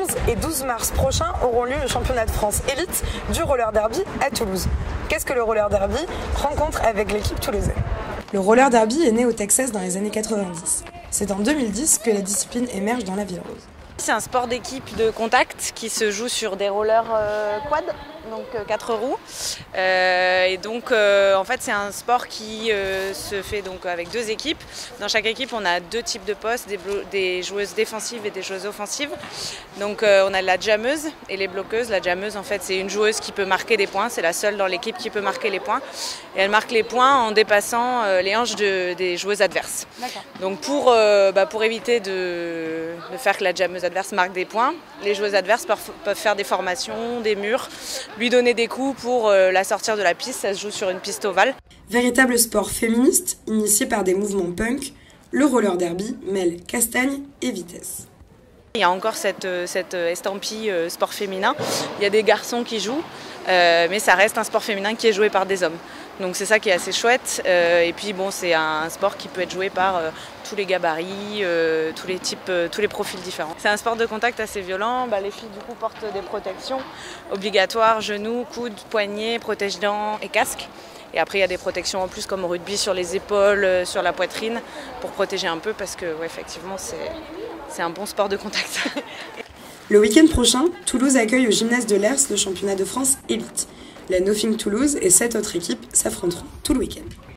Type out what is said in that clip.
et 12 mars prochains auront lieu le championnat de France élite du roller derby à Toulouse. Qu'est-ce que le roller derby? Rencontre avec l'équipe toulousaine. Le roller derby est né au Texas dans les années 90. C'est en 2010 que la discipline émerge dans la Ville Rose. C'est un sport d'équipe de contact qui se joue sur des rollers quad, donc 4 roues. Et donc en fait c'est un sport qui se fait donc avec 2 équipes. Dans chaque équipe on a 2 types de postes, des joueuses défensives et des joueuses offensives. Donc on a la jammeuse et les bloqueuses. La jammeuse en fait c'est une joueuse qui peut marquer des points, c'est la seule dans l'équipe qui peut marquer les points. Et elle marque les points en dépassant les hanches des joueuses adverses. Donc pour éviter de faire que la jammeuse adverse marque des points, les joueuses adverses peuvent faire des formations, des murs, lui donner des coups pour la sortir de la piste. Ça se joue sur une piste ovale. Véritable sport féministe, initié par des mouvements punk, le roller derby mêle castagne et vitesse. Il y a encore cette estampille sport féminin. Il y a des garçons qui jouent, mais ça reste un sport féminin qui est joué par des hommes. Donc c'est ça qui est assez chouette. Et puis bon, c'est un sport qui peut être joué par tous les gabarits, tous les types, tous les profils différents. C'est un sport de contact assez violent. Les filles du coup portent des protections obligatoires, genoux, coudes, poignets, protège-dents et casque. Et après il y a des protections en plus comme au rugby sur les épaules, sur la poitrine, pour protéger un peu parce que ouais, effectivement c'est un bon sport de contact. Le week-end prochain, Toulouse accueille au gymnase de l'Hers le championnat de France élite. La Nothing Toulouse et 7 autres équipes s'affronteront tout le week-end.